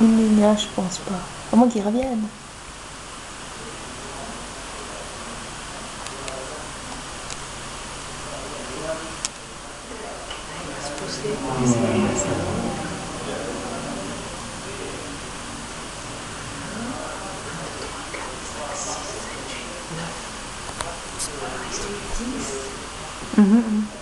Là, je pense pas. À moins qu'ils reviennent. Mhm, mhm.